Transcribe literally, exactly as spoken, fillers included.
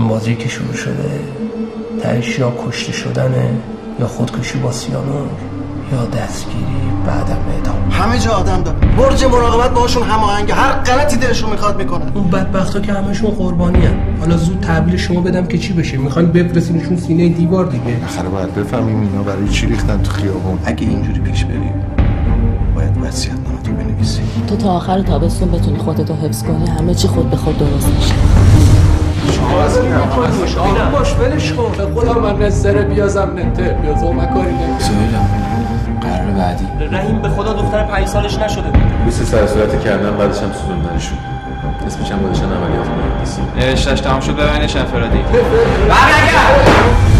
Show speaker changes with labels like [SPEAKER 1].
[SPEAKER 1] این بازی که شروع شده تهش یا کشته شدنه یا خودکشی با سیانور یا دستگیری بعدم اعدام.
[SPEAKER 2] همه جا آدم داره، برج مراقبت باهاشون هماهنگه، هر غلطی دلشون میخواد میکنن.
[SPEAKER 1] اون بدبختا که همشون قربانی ان. حالا زود تحویل شما بدم که چی بشه؟ میخواین بفرستینشون سینه دیوار دیگه.
[SPEAKER 3] آخره باید بفهمیم اینا برای چی ریختن تو خیابون.
[SPEAKER 2] اگه اینجوری پیش بریم باید وصیت‌نامه تو بنویسی.
[SPEAKER 4] تو تا آخر تابستون بتونی خودتو حفظ کنی، همه چی خود به خود درست میشه.
[SPEAKER 1] آروم باش، ولش کن. به خدا من نظر بیازم نته بیازم مکاری نکنم.
[SPEAKER 5] سویلم قرار بعدی
[SPEAKER 6] رحیم به خدا دختر پنج سالش نشده بود.
[SPEAKER 7] لیست سر صورت کردن بعدش هم سوزوندنشون. اسمش هم بودشن عملیات مهندسی.
[SPEAKER 5] نوشتش تمام شد ببینش انفرادی.
[SPEAKER 6] برگرد.